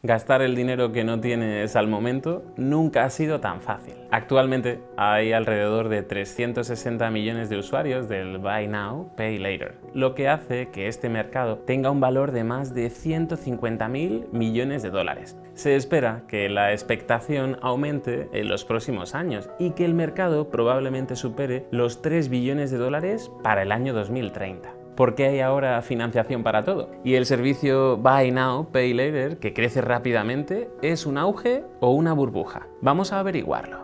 Gastar el dinero que no tienes al momento nunca ha sido tan fácil. Actualmente hay alrededor de 360 millones de usuarios del Buy Now, Pay Later, lo que hace que este mercado tenga un valor de más de 150.000 millones de dólares. Se espera que la expectación aumente en los próximos años y que el mercado probablemente supere los 3 billones de dólares para el año 2030. Porque hay ahora financiación para todo. Y el servicio Buy Now, Pay Later, que crece rápidamente, ¿es un auge o una burbuja? Vamos a averiguarlo.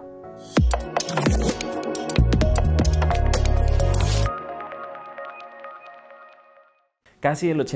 Casi el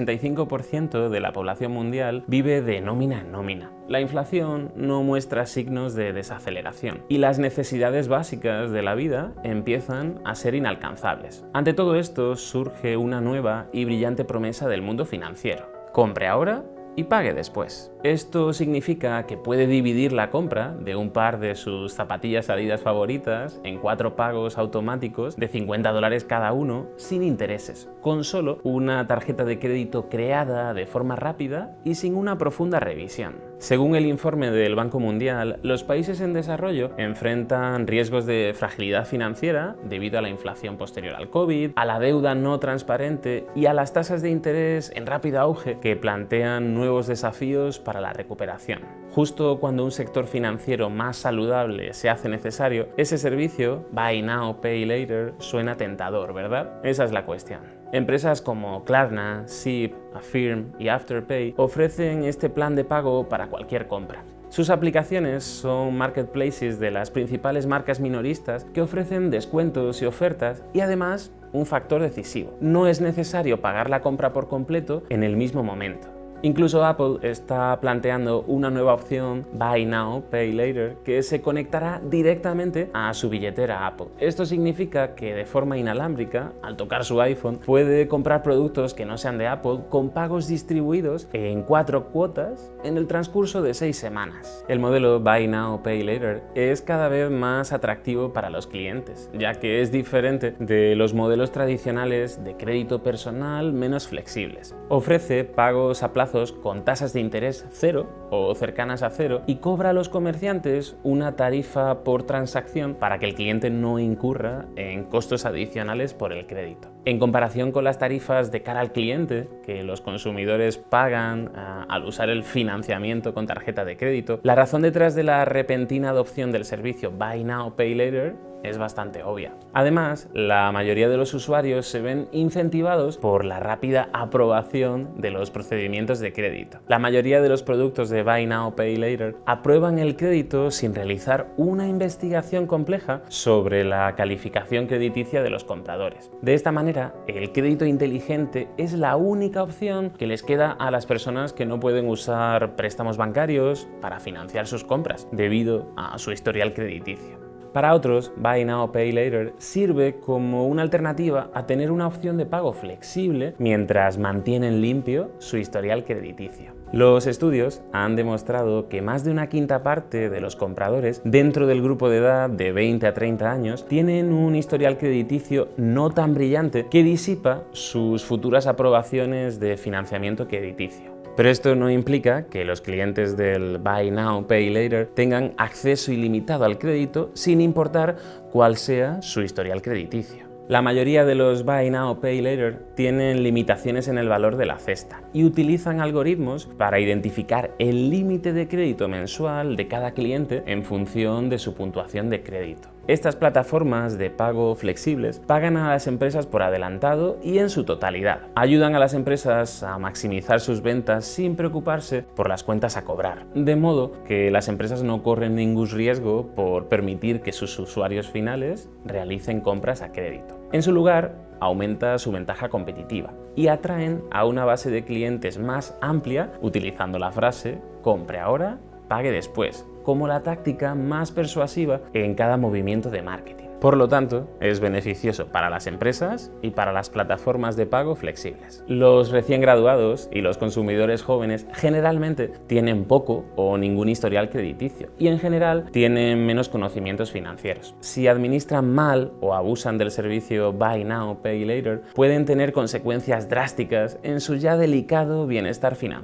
85% de la población mundial vive de nómina en nómina. La inflación no muestra signos de desaceleración y las necesidades básicas de la vida empiezan a ser inalcanzables. Ante todo esto surge una nueva y brillante promesa del mundo financiero. Compre ahora y pague después. Esto significa que puede dividir la compra de un par de sus zapatillas Adidas favoritas en 4 pagos automáticos de $50 cada uno sin intereses, con solo una tarjeta de crédito creada de forma rápida y sin una profunda revisión. Según el informe del Banco Mundial, los países en desarrollo enfrentan riesgos de fragilidad financiera debido a la inflación posterior al COVID, a la deuda no transparente y a las tasas de interés en rápido auge que plantean nuevos desafíos para la recuperación. Justo cuando un sector financiero más saludable se hace necesario, ese servicio, Buy Now, Pay Later, suena tentador, ¿verdad? Esa es la cuestión. Empresas como Klarna, Zip, Affirm y Afterpay ofrecen este plan de pago para cualquier compra. Sus aplicaciones son marketplaces de las principales marcas minoristas que ofrecen descuentos y ofertas y además un factor decisivo: no es necesario pagar la compra por completo en el mismo momento. Incluso Apple está planteando una nueva opción Buy Now, Pay Later que se conectará directamente a su billetera Apple. Esto significa que de forma inalámbrica, al tocar su iPhone, puede comprar productos que no sean de Apple con pagos distribuidos en 4 cuotas en el transcurso de 6 semanas. El modelo Buy Now, Pay Later es cada vez más atractivo para los clientes, ya que es diferente de los modelos tradicionales de crédito personal menos flexibles. Ofrece pagos a plazo con tasas de interés cero o cercanas a cero y cobra a los comerciantes una tarifa por transacción para que el cliente no incurra en costos adicionales por el crédito. En comparación con las tarifas de cara al cliente que los consumidores pagan al usar el financiamiento con tarjeta de crédito, la razón detrás de la repentina adopción del servicio Buy Now, Pay Later es bastante obvia. Además, la mayoría de los usuarios se ven incentivados por la rápida aprobación de los procedimientos de crédito. La mayoría de los productos de Buy Now, Pay Later aprueban el crédito sin realizar una investigación compleja sobre la calificación crediticia de los compradores. De esta manera, el crédito inteligente es la única opción que les queda a las personas que no pueden usar préstamos bancarios para financiar sus compras debido a su historial crediticio. Para otros, Buy Now, Pay Later sirve como una alternativa a tener una opción de pago flexible mientras mantienen limpio su historial crediticio. Los estudios han demostrado que más de una quinta parte de los compradores dentro del grupo de edad de 20 a 30 años tienen un historial crediticio no tan brillante que disipa sus futuras aprobaciones de financiamiento crediticio. Pero esto no implica que los clientes del Buy Now, Pay Later tengan acceso ilimitado al crédito sin importar cuál sea su historial crediticio. La mayoría de los Buy Now, Pay Later tienen limitaciones en el valor de la cesta y utilizan algoritmos para identificar el límite de crédito mensual de cada cliente en función de su puntuación de crédito. Estas plataformas de pago flexibles pagan a las empresas por adelantado y en su totalidad. Ayudan a las empresas a maximizar sus ventas sin preocuparse por las cuentas a cobrar, de modo que las empresas no corren ningún riesgo por permitir que sus usuarios finales realicen compras a crédito. En su lugar, aumenta su ventaja competitiva y atraen a una base de clientes más amplia utilizando la frase "compre ahora, pague después", como la táctica más persuasiva en cada movimiento de marketing. Por lo tanto, es beneficioso para las empresas y para las plataformas de pago flexibles. Los recién graduados y los consumidores jóvenes generalmente tienen poco o ningún historial crediticio y en general tienen menos conocimientos financieros. Si administran mal o abusan del servicio Buy Now, Pay Later, pueden tener consecuencias drásticas en su ya delicado bienestar financiero.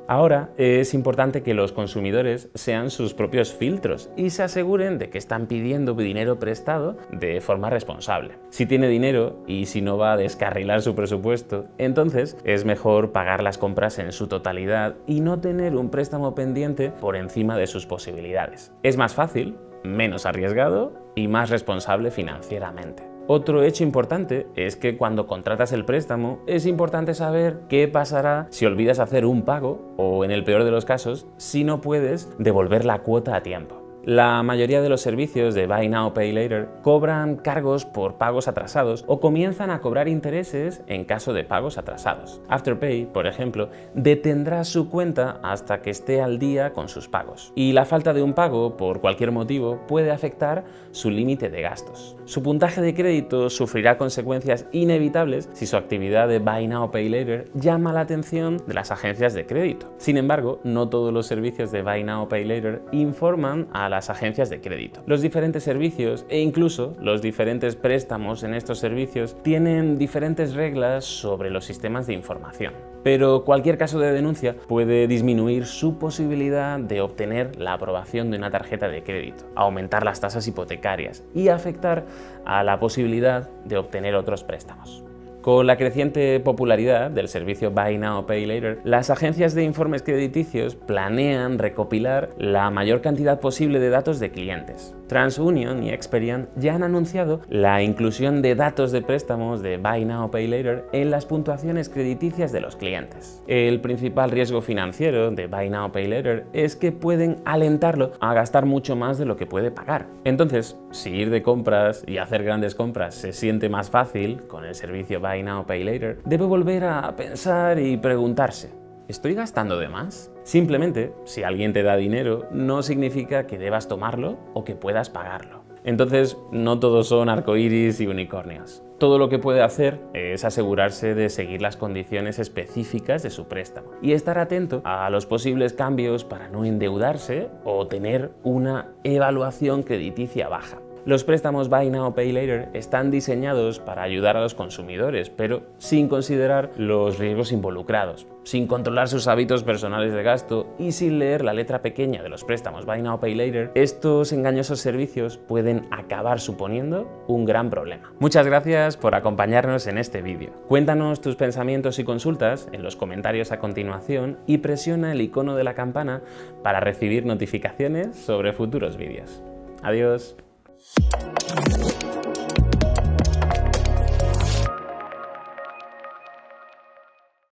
Ahora es importante que los consumidores sean sus propios filtros y se aseguren de que están pidiendo dinero prestado de forma responsable. Si tiene dinero y si no va a descarrilar su presupuesto, entonces es mejor pagar las compras en su totalidad y no tener un préstamo pendiente por encima de sus posibilidades. Es más fácil, menos arriesgado y más responsable financieramente. Otro hecho importante es que cuando contratas el préstamo es importante saber qué pasará si olvidas hacer un pago o, en el peor de los casos, si no puedes devolver la cuota a tiempo. La mayoría de los servicios de Buy Now Pay Later cobran cargos por pagos atrasados o comienzan a cobrar intereses en caso de pagos atrasados. Afterpay, por ejemplo, detendrá su cuenta hasta que esté al día con sus pagos. Y la falta de un pago, por cualquier motivo, puede afectar su límite de gastos. Su puntaje de crédito sufrirá consecuencias inevitables si su actividad de Buy Now Pay Later llama la atención de las agencias de crédito. Sin embargo, no todos los servicios de Buy Now Pay Later informan a las agencias de crédito. Los diferentes servicios e incluso los diferentes préstamos en estos servicios tienen diferentes reglas sobre los sistemas de información. Pero cualquier caso de denuncia puede disminuir su posibilidad de obtener la aprobación de una tarjeta de crédito, aumentar las tasas hipotecarias y afectar a la posibilidad de obtener otros préstamos. Con la creciente popularidad del servicio Buy Now Pay Later, las agencias de informes crediticios planean recopilar la mayor cantidad posible de datos de clientes. TransUnion y Experian ya han anunciado la inclusión de datos de préstamos de Buy Now Pay Later en las puntuaciones crediticias de los clientes. El principal riesgo financiero de Buy Now Pay Later es que pueden alentarlo a gastar mucho más de lo que puede pagar. Entonces, si ir de compras y hacer grandes compras se siente más fácil con el servicio Buy Now Pay Later, debe volver a pensar y preguntarse: ¿estoy gastando de más? Simplemente, si alguien te da dinero, no significa que debas tomarlo o que puedas pagarlo. Entonces, no todos son arcoíris y unicornios. Todo lo que puede hacer es asegurarse de seguir las condiciones específicas de su préstamo y estar atento a los posibles cambios para no endeudarse o tener una evaluación crediticia baja. Los préstamos Buy Now Pay Later están diseñados para ayudar a los consumidores, pero sin considerar los riesgos involucrados, sin controlar sus hábitos personales de gasto y sin leer la letra pequeña de los préstamos Buy Now Pay Later. Estos engañosos servicios pueden acabar suponiendo un gran problema. Muchas gracias por acompañarnos en este vídeo. Cuéntanos tus pensamientos y consultas en los comentarios a continuación y presiona el icono de la campana para recibir notificaciones sobre futuros vídeos. Adiós.